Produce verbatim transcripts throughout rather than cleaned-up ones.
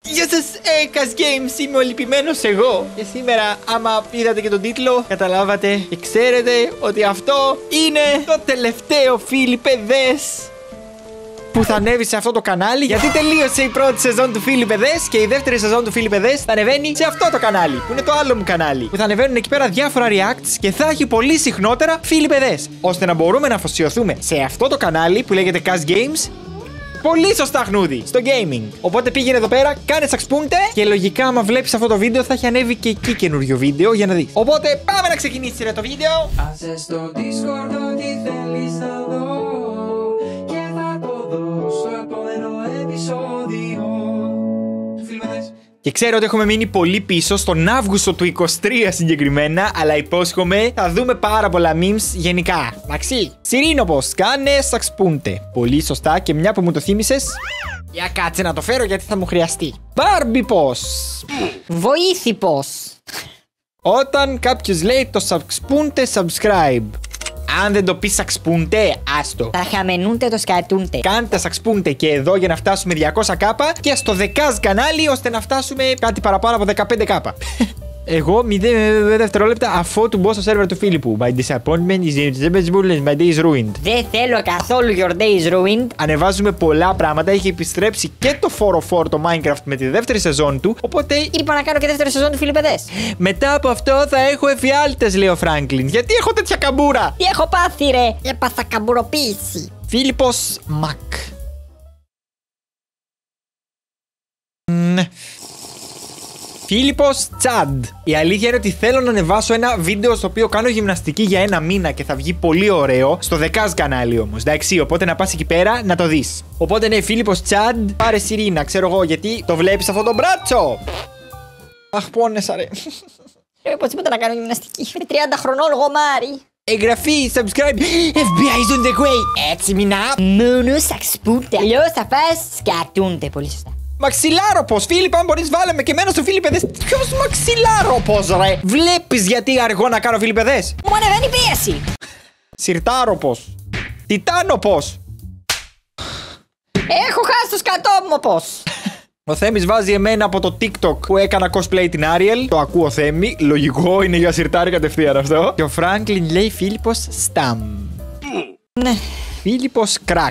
Γεια σας, ε, Kaz Games, είμαι ο λυπημένος εγώ. Και σήμερα, άμα είδατε και τον τίτλο, καταλάβατε και ξέρετε ότι αυτό είναι το τελευταίο, φίλοι παιδές, που θα ανέβει σε αυτό το κανάλι. Γιατί τελείωσε η πρώτη σεζόν του Φίλοι Παιδές και η δεύτερη σεζόν του Φίλοι Παιδές θα ανεβαίνει σε αυτό το κανάλι, που είναι το άλλο μου κανάλι. Που θα ανεβαίνουν εκεί πέρα διάφορα reacts και θα έχει πολύ συχνότερα Φίλοι Παιδές. Ώστε να μπορούμε να αφοσιωθούμε σε αυτό το κανάλι που λέγεται Kaz Games. Πολύ σωστά, χνούδι, στο gaming. Οπότε πήγαινε εδώ πέρα, κάνε σαξπούντε και λογικά, άμα βλέπεις αυτό το βίντεο, θα έχει ανέβει και εκεί καινούριο βίντεο για να δεις. Οπότε πάμε να ξεκινήσει ρε το βίντεο. Άσε στο Discord ό,τι θέλεις να δω και θα το δω στο επόμενο επεισόδιο. Φίλοι, Και ξέρω ότι έχουμε μείνει πολύ πίσω στον Αύγουστο του είκοσι τρία συγκεκριμένα, αλλά υπόσχομαι θα δούμε πάρα πολλά memes γενικά. Εντάξει. Σιρήνοπος, κάνε σαξπούντε. Πολύ σωστά, και μια που μου το θύμισες, για κάτσε να το φέρω γιατί θα μου χρειαστεί. Μπάρμπιπος. Βοήθηπος. Όταν κάποιος λέει το σαξπούντε subscribe. Αν δεν το πει σαξπούντε, άστο. Τα χαμενούνται το σκατούνται. Κάντε σαξπούντε και εδώ για να φτάσουμε διακόσια κάπα και στο Kaz κανάλι ώστε να φτάσουμε κάτι παραπάνω από δεκαπέντε κάπα. Εγώ μηδέν δευτερόλεπτα αφότου μπω στο σερβερ του Φίλιππου. My disappointment is irreversible and my day is ruined. Δεν θέλω καθόλου your day is ruined. Ανεβάζουμε πολλά πράγματα. Έχει επιστρέψει και το φορ φορ το Minecraft με τη δεύτερη σεζόν του. Οπότε Είπα να κάνω και δεύτερη σεζόν του Φίλοι Παιδές. μετά από αυτό θα έχω εφιάλτες, λέει ο Φράγκλιν. Γιατί έχω τέτοια καμπούρα. Τι έχω πάθει ρε. Έπαθα καμπουροποίηση. Φίλιππος Μακ. Φίλιππος Τσάντ. Η αλήθεια είναι ότι θέλω να ανεβάσω ένα βίντεο στο οποίο κάνω γυμναστική για ένα μήνα και θα βγει πολύ ωραίο. Στο Kaz κανάλι όμως. Εντάξει, οπότε να πας εκεί πέρα να το δεις. Οπότε ναι, Φίλιππος Τσάντ, πάρε Σιρήνα, ξέρω εγώ γιατί το βλέπεις αυτό το μπράτσο. Αχ, πόνεσα ρε. Πρέπει οπωσδήποτε να κάνω γυμναστική. Είναι τριάντα χρονών γομάρι. Εγγραφή, subscribe. εφ μπι άι is on the way. Έτσι, μηνά. Μόνο σαξπούνται. Αλλιώς θα φας σκατούνται. Πολύ σωστά. Μαξιλάροπος, Φίλιππα, αν μπορείς βάλε με και εμένα στο Φίλοι Παιδές. Ποιος μαξιλάροπος ρε. Βλέπεις γιατί αργώ να κάνω Φίλοι Παιδές. Μου ανεβαίνει πίεση. Σιρτάροπος. Τιτάνοπος. Έχω χάσει το σκατό μου πως. Ο Θέμης βάζει εμένα από το TikTok που έκανα cosplay την Ariel. Το ακούω, Θέμη. Λογικό, είναι για σιρτάρι κατευθείαν αυτό. Και ο Φράγκλιν λέει Φίλιππος Σταμ. Ναι. Φίλιππος Κρακ.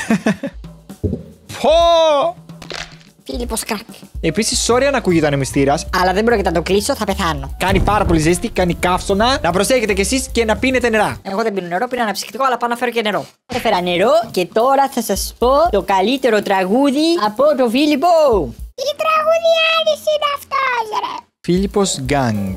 Πω! Φίλιππος κράκ. Επίσης, sorry αν ακούγεται ανεμιστήρας. Αλλά δεν πρόκειται να το κλείσω, θα πεθάνω. Κάνει πάρα πολύ ζέστη, κάνει καύσωνα. Να προσέχετε κι εσείς και να πίνετε νερά. Εγώ δεν πίνω νερό, πήρα ένα ψυχτικό, αλλά πάω να φέρω και νερό. Έφερα νερό και τώρα θα σας πω το καλύτερο τραγούδι από το Φίλιππο. Τι τραγουδιάρης είναι αυτός ρε. Φίλιππος Γκάνγκ.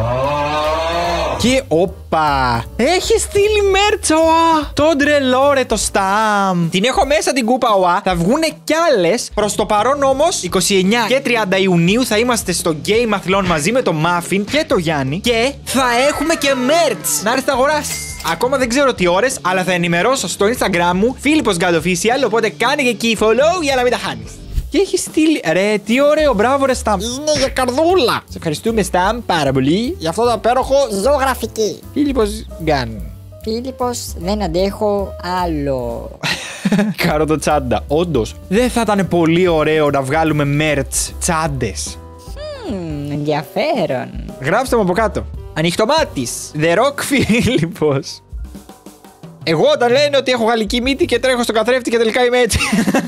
Και όπα! Έχει στείλει μέρτσα, οα! Το τρελό ρε το Σταμ! Την έχω μέσα την κούπα, οα! Θα βγουνε κι άλλες. Προς το παρόν όμως, είκοσι εννέα και τριάντα Ιουνίου θα είμαστε στο Gameathlon μαζί με το Muffin και το Γιάννη. Και θα έχουμε και μέρτς! Να έρθει να αγοράσεις! Ακόμα δεν ξέρω τι ώρες, αλλά θα ενημερώσω στο Instagram μου Φίλιππος Γκάντ Official, οπότε κάνε και εκεί follow για να μην τα χάνεις. Και έχει στείλει. Ρε, τι ωραίο, μπράβο, ρε Σταμ. Είναι για καρδούλα. Σε ευχαριστούμε, Σταμ, πάρα πολύ για αυτό το απέροχο Ζωγραφική. Φίλιππος Γκάν. Φίλιππος, δεν αντέχω άλλο. Καρό το τσάντα. Όντως, δεν θα ήταν πολύ ωραίο να βγάλουμε merch τσάντες. Μμμ, ενδιαφέρον. Γράψτε μου από κάτω. Ανοιχτομάτης. The Rock Φίλιππος. Εγώ όταν λένε ότι έχω γαλλική μύτη και τρέχω στο καθρέφτη και τελικά είμαι έτσι.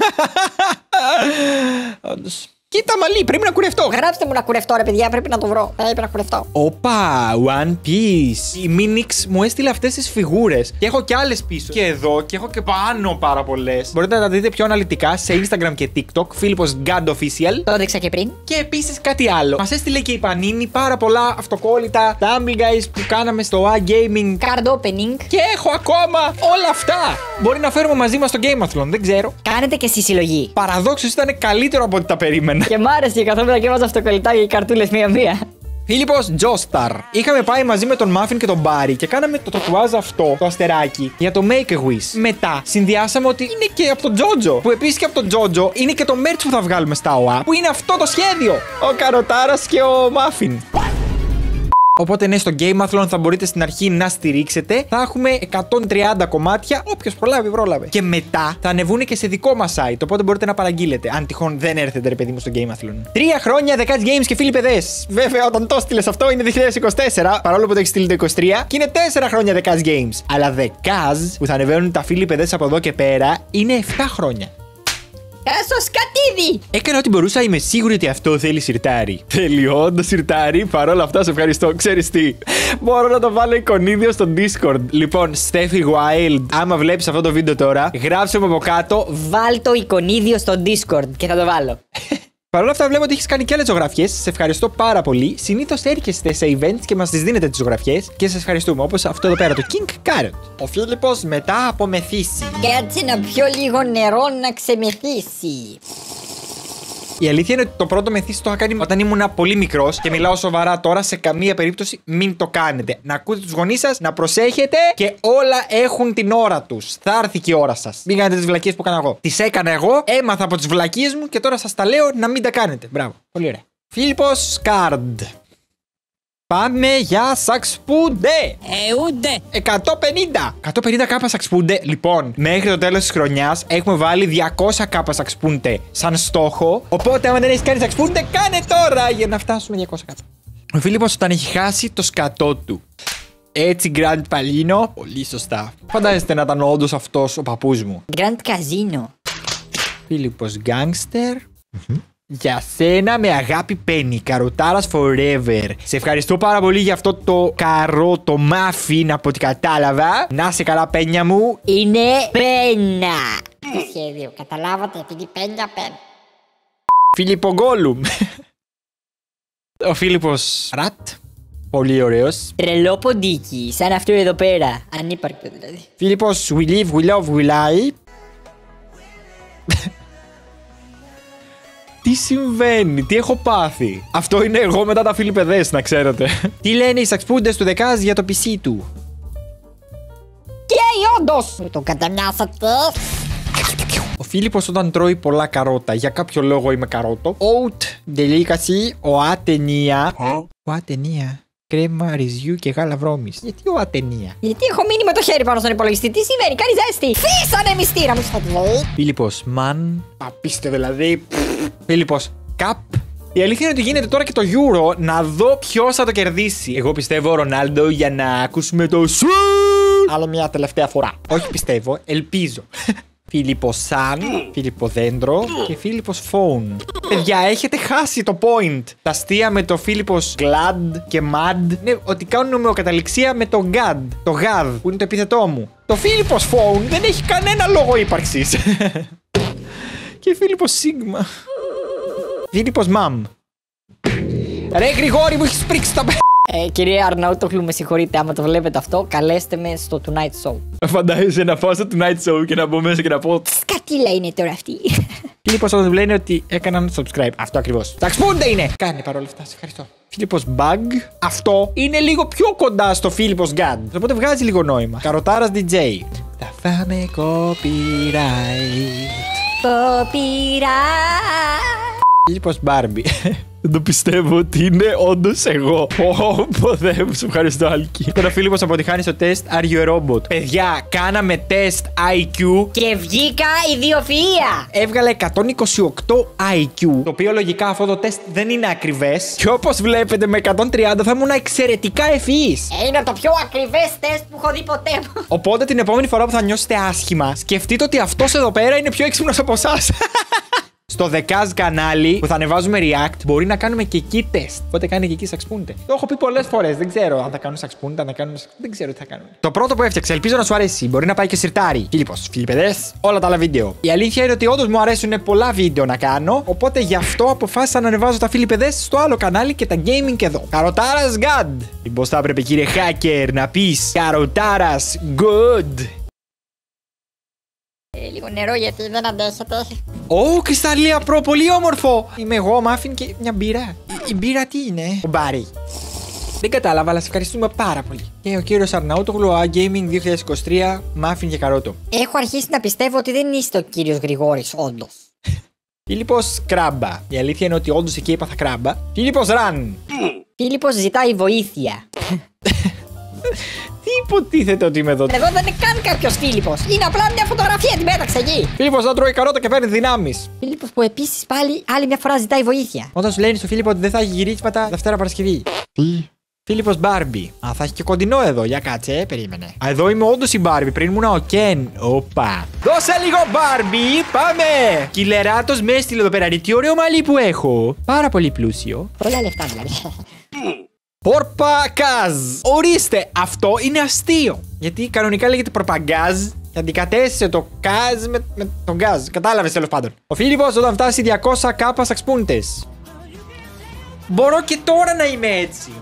Όντως. Κοίτα μαλλί, πρέπει να κουρευτώ. Γράψτε μου να κουρευτώ ρε παιδιά, πρέπει να το βρω. Πρέπει να κουρευτώ. Όπα, One Piece. Η Minix μου έστειλε αυτές τις φιγούρες. Και έχω και άλλες πίσω. Και εδώ και έχω και πάνω πάρα πολλές. Μπορείτε να τα δείτε πιο αναλυτικά σε Instagram και TikTok. Φίλιππος Γκάντ Official. Το έδειξα και πριν. Και επίσης κάτι άλλο. Μας έστειλε και η Panini πάρα πολλά αυτοκόλλητα Tumble Guys που κάναμε στο A Gaming. Card opening. Και έχω ακόμα όλα αυτά. Μπορεί να φέρουμε μαζί μας στο Gameathlon, δεν ξέρω. Κάνετε και στη συλλογή. Παραδόξως ήταν καλύτερο από ό,τι τα περίμενα. Και μ' άρεσε καθόμουν και έβαζα αυτοκολλητάκια και καρτούλες μία-μία. Φίλιππος Τζόσταρ. Είχαμε πάει μαζί με τον Muffin και τον Μπάρι και κάναμε το τατουάζ αυτό, το αστεράκι, για το Make a Wish. Μετά συνδυάσαμε ότι είναι και από τον Τζότζο. Που επίσης και από τον Τζότζο είναι και το merch που θα βγάλουμε στα ΟΑ. Που είναι αυτό το σχέδιο. Ο Καροτάρας και ο Muffin. Οπότε ναι, στο Gameathlon θα μπορείτε στην αρχή να στηρίξετε. Θα έχουμε εκατόν τριάντα κομμάτια. Όποιος προλάβει, πρόλαβε. Και μετά θα ανεβούν και σε δικό μας site. Οπότε μπορείτε να παραγγείλετε. Αν τυχόν δεν έρθετε, ρε παιδί μου, στο Gameathlon. Τρία χρόνια δεκάδες Games και φίλοι παιδές. Βέβαια, όταν το στείλες αυτό είναι δύο χιλιάδες είκοσι τέσσερα. Παρόλο που το έχει στείλει το είκοσι τρία. Και είναι τέσσερα χρόνια δεκάδες Games. Αλλά δεκάδες που θα ανεβαίνουν τα φίλοι παιδές από εδώ και πέρα είναι επτά χρόνια. Έσω σκατίδι! Έκανα ό,τι μπορούσα, είμαι σίγουρη ότι αυτό θέλει σιρτάρι. Θέλει όντως σιρτάρι, παρόλα αυτά σε ευχαριστώ. Ξέρεις τι, μπορώ να το βάλω εικονίδιο στο Discord. Λοιπόν, Steffi Wild, άμα βλέπεις αυτό το βίντεο τώρα, γράψε μου από κάτω. Βάλ το εικονίδιο στο Discord και θα το βάλω. Παρ' όλα αυτά, βλέπω ότι έχεις κάνει και άλλες ζωγραφιές. Σε ευχαριστώ πάρα πολύ. Συνήθως έρχεστε σε events και μας τις δίνετε τις ζωγραφιές και σας ευχαριστούμε. Όπως αυτό εδώ πέρα, το King Carrot. Ο Φίλιππος μετά από μεθύσει. Κάτσε να πιω λίγο νερό να ξεμεθύσει. Η αλήθεια είναι ότι το πρώτο μεθύσι το είχα κάνει όταν ήμουν πολύ μικρός και μιλάω σοβαρά τώρα. Σε καμία περίπτωση μην το κάνετε. Να ακούτε τους γονείς σας, να προσέχετε και όλα έχουν την ώρα τους. Θα έρθει και η ώρα σας. Μην κάνετε τις βλακίες που έκανα εγώ. Τις έκανα εγώ, έμαθα από τις βλακίες μου και τώρα σας τα λέω να μην τα κάνετε. Μπράβο. Πολύ ωραία. Φίλιππος Σκάρντ. Πάμε για σαξπούντε! Ε, ούτε! εκατόν πενήντα! εκατόν πενήντα κάπα σαξπούντε. Λοιπόν, μέχρι το τέλος της χρονιάς έχουμε βάλει διακόσια κάπα σαξπούντε σαν στόχο. Οπότε, άμα δεν έχεις κάνει σαξπούντε, κάνε τώρα για να φτάσουμε διακόσια κάπα. Ο Φίλιππος όταν έχει χάσει το σκατό του. Έτσι, Grand Palino. Πολύ σωστά. Φαντάζεστε να ήταν όντως αυτός ο παππούς μου. Grand Casino. Φίλιππος Gangster. Mm-hmm. Για σένα με αγάπη Penny, καροτάρας forever. Σε ευχαριστώ πάρα πολύ για αυτό το καρότο μάφιν από ό,τι κατάλαβα. Να σε καλά, πένια μου. Είναι πένα. Το σχέδιο, καταλάβατε, επειδή πένια πένα. Φίλιππο Γκόλουμ. Ο Φίλιππος Ρατ. Πολύ ωραίος. Τρελό ποντίκι, σαν αυτό εδώ πέρα. Ανύπαρκτο δηλαδή. Φίλιππος We live, we love, we lie. Τι συμβαίνει, τι έχω πάθει. Αυτό είναι εγώ μετά τα φίλοι παιδές, να ξέρετε. Τι λένε οι σαξπούντες του Δεκάζ για το πι σι του. Και όντως με το κατανιάσατε. Ο Φίλιππος όταν τρώει πολλά καρότα, για κάποιο λόγο είμαι καρότο. Oat delicacy, ο ατενία. Ο ατενία. Κρέμα ρυζιού και γάλα βρώμης. Γιατί ο ατενία. Γιατί έχω μείνει με το χέρι πάνω στον υπολογιστή. Τι συμβαίνει, κάνει ζέστη. Φύσανε μυστήρα μου, στο λέει. Φίλιππος μαν. Απίστευτο δηλαδή. Φίλιππος καπ. Η αλήθεια είναι ότι γίνεται τώρα και το Euro να δω ποιος θα το κερδίσει. Εγώ πιστεύω Ρονάλντο για να ακούσουμε το σου. Άλλο μια τελευταία φορά. Όχι πιστεύω, ελπίζω. Φίλιππος Σαν, Φίλιππο Δέντρο και Φίλιππος Φόουν. Παιδιά, έχετε χάσει το point. Τα αστεία με το Φίλιππος Glad και Mad είναι ότι κάνουν ομοιοκαταληξία με το Gad, το Gad, που είναι το επίθετό μου. Το Φίλιππος Φόουν δεν έχει κανένα λόγο ύπαρξης. Και Φίλιππος Σίγμα. Φίλιππος Μαμ. Ρε Γρηγόρη, μου έχεις πρίξει τα π***. Ε, κυρία Αρναούτογλου, με συγχωρείτε, άμα το βλέπετε αυτό, καλέστε με στο Tonight Show. Φαντάζεσαι να πάω στο Tonight Show και να μπω μέσα και να πω Σκατήλα είναι τώρα αυτή. Φίλιππος όταν λένε ότι έκαναν subscribe. Αυτό ακριβώς. Σαξπούντε είναι! Κάνε παρόλα αυτά, σε ευχαριστώ. Φίλιππος Bug. Αυτό είναι λίγο πιο κοντά στο Φίλιππος Gad. Οπότε βγάζει λίγο νόημα. Καροτάρας ντι τζέι. Θα φάμε copyright. Copyright. Φίλιππος Barbie. Δεν το πιστεύω ότι είναι όντως εγώ. Πω δε μου, σε ευχαριστώ Άλκη. Τώρα Φίλιππος αποτυχάνει στο τεστ Are you a robot. Παιδιά, κάναμε τεστ άι κιου Και βγήκα ιδιοφυΐα. έβγαλε εκατόν είκοσι οκτώ άι κιου. Το οποίο λογικά αυτό το τεστ δεν είναι ακριβές. Και όπως βλέπετε με εκατόν τριάντα θα ήμουν εξαιρετικά ευφυής. Ε, είναι το πιο ακριβές τεστ που έχω δει ποτέ μου. Οπότε την επόμενη φορά που θα νιώσετε άσχημα, σκεφτείτε ότι αυτός εδώ πέρα είναι πιο έξυπνος από εσάς. Στο Δεκάζ κανάλι που θα ανεβάζουμε react μπορεί να κάνουμε και εκεί τεστ. Οπότε κάνει και εκεί σαξπούντε. Το έχω πει πολλές φορές. Δεν ξέρω αν θα κάνουν σαξπούντε, αν θα κάνουν. Δεν ξέρω τι θα κάνουν. Το πρώτο που έφτιαξα, ελπίζω να σου αρέσει. Μπορεί να πάει και σιρτάρι. Φίλιππος, φιλιππεδές, όλα τα άλλα βίντεο. Η αλήθεια είναι ότι όντως μου αρέσουν πολλά βίντεο να κάνω. Οπότε γι' αυτό αποφάσισα να ανεβάζω τα φιλιππεδές στο άλλο κανάλι και τα gaming εδώ. Καροτάρας God. Μήπως θα έπρεπε κύριε hacker να πεις Καροτάρας good. Ε, λίγο νερό γιατί δεν αντέχετε. Ω, κρυσταλλία προ, πολύ όμορφο! Είμαι εγώ, μάφιν και μια μπύρα. Η, η μπύρα τι είναι? Ο Μπάρι. Δεν κατάλαβα, αλλά σε ευχαριστούμε πάρα πολύ. Και ο κύριος Αρναούτογλου, A Gaming δύο χιλιάδες είκοσι τρία, μάφιν και καρότο. Έχω αρχίσει να πιστεύω ότι δεν είστε ο κύριος Γρηγόρης, όντως. Φίλιππος Κράμπα. Η αλήθεια είναι ότι όντως εκεί έπαθα κράμπα. Φίλιππος Ραν. Φίλιππος ζητάει βοήθεια. Τι υποτίθεται ότι είμαι εδώ? Εδώ δεν είναι καν κάποιος Φίλιππος. Είναι απλά μια φωτογραφία, την πέταξε εκεί. Φίλιππος να τρώει καρότα και παίρνει δυνάμεις. Φίλιππος που επίσης πάλι άλλη μια φορά ζητάει βοήθεια. Όταν σου λένε στο Φίλιππο ότι δεν θα έχει γυρίσματα Δευτέρα Παρασκευή. Τι? Φίλιππος Μπάρμπι. Α, θα έχει και κοντινό εδώ. Για κάτσε, ε, περίμενε. Α, εδώ είμαι όντως η Μπάρμπι. Πριν ήμουν ο Κεν. Όπα. Δώσε λίγο Μπάρμπι. Πάμε. Κιλεράτος με έστειλε εδώ πέρα. Τι ωραίο μαλλί που έχω. Πάρα πολύ πλούσιο. Πολλά λεφτά δηλαδή. Πορπακάζ. Ορίστε, αυτό είναι αστείο. Γιατί κανονικά λέγεται πορπαγκάζ και αντικατέστησε το κάζ με, με τον γκάζ. Κατάλαβες τέλος πάντων. Ο Φίλιππος όταν φτάσει διακόσια κάπα σαξπούντες. Μπορώ και τώρα να είμαι έτσι.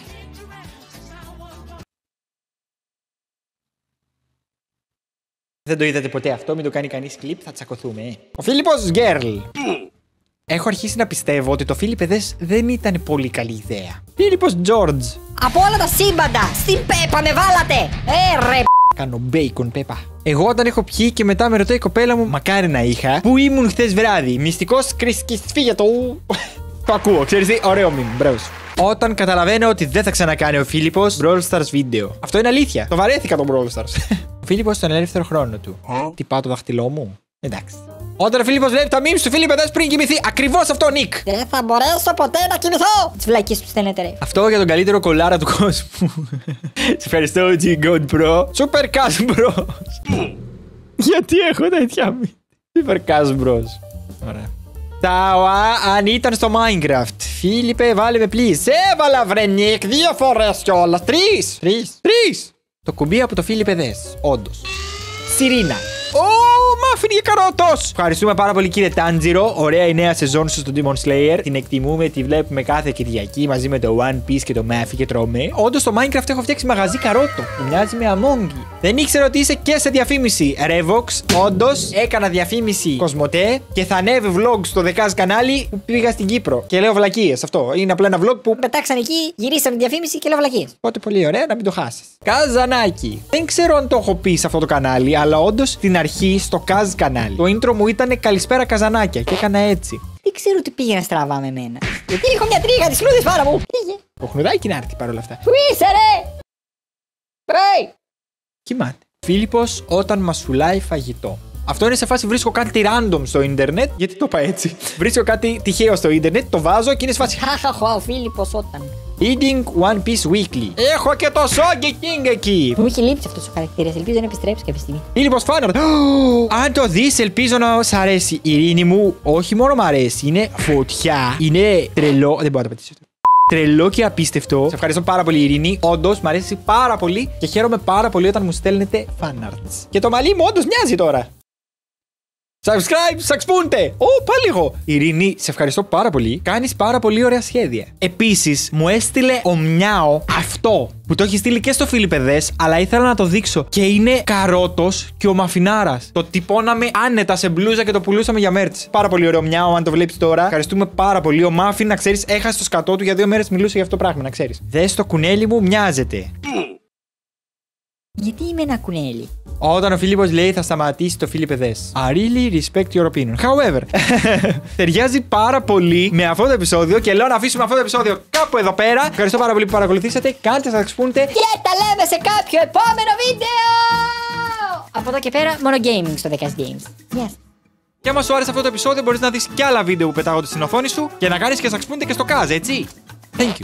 Δεν το είδατε ποτέ αυτό, μην το κάνει κανείς κλιπ, θα τσακωθούμε. Ε. Ο Φίλιππος Γκέρλ. Έχω αρχίσει να πιστεύω ότι το Φίλιππεδες δεν ήταν πολύ καλή ιδέα. Φίλιππος Τζόρτζ. Από όλα τα σύμπαντα, στην Πέπα με βάλατε! Ε, ρε! Κάνω μπέικον, Πέπα. Εγώ όταν έχω πιει και μετά με ρωτάει η κοπέλα μου, μακάρι να είχα, που ήμουν χθες βράδυ. Μυστικός Κρίσκης φύγετο. Το ακούω, ξέρεις τι, ωραίο μήνυμα, μπρος. Όταν καταλαβαίνω ότι δεν θα ξανακάνει ο Φίλιππος Brawl Stars βίντεο. Αυτό είναι αλήθεια. Το βαρέθηκα τον Brawl Stars. Ο Φίλιππος στον ελεύθερο χρόνο του. Τι πάω το δάχτυλό μου. Εντάξει. Όταν ο Φίλιππος βλέπει τα memes του Φίλιππεδες πριν κοιμηθεί, ακριβώς αυτό, Νικ. Δεν θα μπορέσω ποτέ να κοιμηθώ! Τις βλακίες που στέλνετε, ρε. Αυτό για τον καλύτερο κολάρα του κόσμου. Σε ευχαριστώ, G God Bro. Super Cash Bros. Γιατί έχω τέτοια μήνυμα. Super Cash Bros. Ωραία. Τάουα, αν ήταν στο Minecraft. Φίλιππε, βάλε με please. Έβαλα βρε Νικ, δύο φορές κιόλας. Τρεις. Τρεις. Τρεις. Το κουμπί από το Φίλιππεδες. Όντως. Σιρήνα. Ω, μάφιν για καρότος! Ευχαριστούμε πάρα πολύ κύριε Τάντζιρο. Ωραία η νέα σεζόν σου στο Demon Slayer. Την εκτιμούμε, τη βλέπουμε κάθε Κυριακή μαζί με το One Piece και το Mafia και τρώμε. Όντως στο Minecraft έχω φτιάξει μαγαζί καρότο. Που μοιάζει με Among. Δεν ήξερα ότι είσαι και σε διαφήμιση. Revox, όντως έκανα διαφήμιση Κοσμοτέ και θα ανέβει vlog στο Δεκάζ κανάλι που πήγα στην Κύπρο. Και λέω βλακίες. Αυτό είναι απλά ένα vlog που. Πετάξαν εκεί, γυρίσαμε διαφήμιση και λέω βλακίες. Οπότε πολύ ωραία να μην το χάσεις. Καζανάκι. Δεν ξέρω αν το έχω πει σε αυτό το κανάλι, αλλά όντως στην αρχή στο Καζ κανάλι. Το intro μου ήταν καλησπέρα Καζανάκια και έκανα έτσι. Δεν ξέρω τι πήγαινε στραβά με μένα. Γιατί έχω μια τρίχα της φλούδης πάνω μου. Πήγε. Το χνουδάκι να έρθει παρόλα αυτά. Πού είσαι, ρε! Hey! Κοιμάται. Φίλιππος όταν μας σουλάει φαγητό. Αυτό είναι σε φάση βρίσκω κάτι random στο ίντερνετ. Γιατί το είπα έτσι. Βρίσκω κάτι τυχαίο στο ίντερνετ, το βάζω και είναι σε φάση. Χαχαχα, ο Φίλιππος όταν. Eating One Piece Weekly. Έχω και το Soggy King εκεί. Μου είχε λείψει αυτός ο χαρακτήρας. Ελπίζω να επιστρέψει κάποια στιγμή. Φίλιππος Φάναρ. Αν το δεις, ελπίζω να σ' αρέσει. Η Ειρήνη μου, όχι μόνο μ' αρέσει, είναι φωτιά. Είναι τρελό. Δεν μπορώ να το πετύχω. Τρελό και απίστευτο. Σε ευχαριστώ πάρα πολύ, Ειρήνη. Όντως, μ' αρέσει πάρα πολύ και χαίρομαι πάρα πολύ όταν μου στέλνετε fanarts. Και το μαλλί μου όντως μοιάζει τώρα. Subscribe, σαξπούνται! Ω, πάλι εγώ! Ειρήνη, σε ευχαριστώ πάρα πολύ. Κάνεις πάρα πολύ ωραία σχέδια. Επίσης, μου έστειλε ο Μιάο αυτό που το έχει στείλει και στο Φίλιππεδες, αλλά ήθελα να το δείξω. Και είναι καρότος και ο μαφινάρας. Το τυπώναμε άνετα σε μπλούζα και το πουλούσαμε για merch. Πάρα πολύ ωραίο Μιάο, αν το βλέπεις τώρα. Ευχαριστούμε πάρα πολύ. Ο Μάφιν, να ξέρεις, έχασε το σκατό του για δύο μέρες μιλούσε για αυτό το πράγμα, να ξέρεις. Δες το κουνέλι μου, μοιάζεται. Γιατί είμαι ένα κουνέλι. Όταν ο Φίλιππος λέει θα σταματήσει το Φίλιππεδες. I really respect your opinion. However, ταιριάζει πάρα πολύ με αυτό το επεισόδιο και λέω να αφήσουμε αυτό το επεισόδιο κάπου εδώ πέρα. Ευχαριστώ πάρα πολύ που παρακολουθήσατε. Κάντε, θα ξυπούνται. Και τα λέμε σε κάποιο επόμενο βίντεο! Από εδώ και πέρα, μόνο gaming στο Δεκάζ Games. Yes. Και άμα σου άρεσε αυτό το επεισόδιο, μπορείς να δεις και άλλα βίντεο που πετάγονται στην οθόνη σου και να κάνεις και θα ξυπούνται και στο Κάζ, έτσι. Thank you.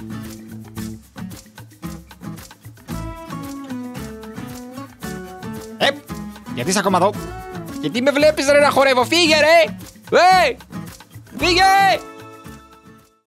Ε, γιατί είσαι ακόμα εδώ? Γιατί με βλέπεις ρε να χορεύω? Φύγε ρε! Ε, φύγε!